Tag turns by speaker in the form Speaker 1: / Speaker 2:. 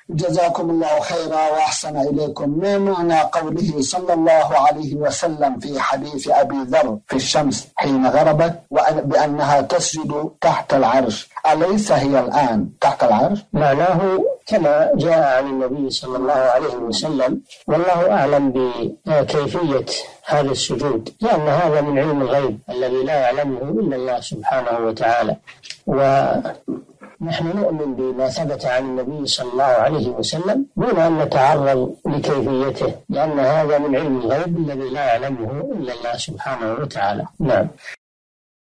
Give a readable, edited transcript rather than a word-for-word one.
Speaker 1: جزاكم الله خيرا وأحسن إليكم. ما معنى قوله صلى الله عليه وسلم في حديث أبي ذر في الشمس حين غربت بأنها تسجد تحت العرش؟ أليس هي الآن تحت العرش؟
Speaker 2: معناه كما جاء عن النبي صلى الله عليه وسلم، والله أعلم بكيفية هذا السجود، لأن هذا من علم الغيب الذي لا يعلمه إلا الله سبحانه وتعالى. ونحن نؤمن بما ثبت عن النبي صلى الله عليه وسلم دون أن نتعرض لكيفيته، لأن هذا من علم الغيب الذي لا يعلمه إلا الله سبحانه وتعالى. نعم.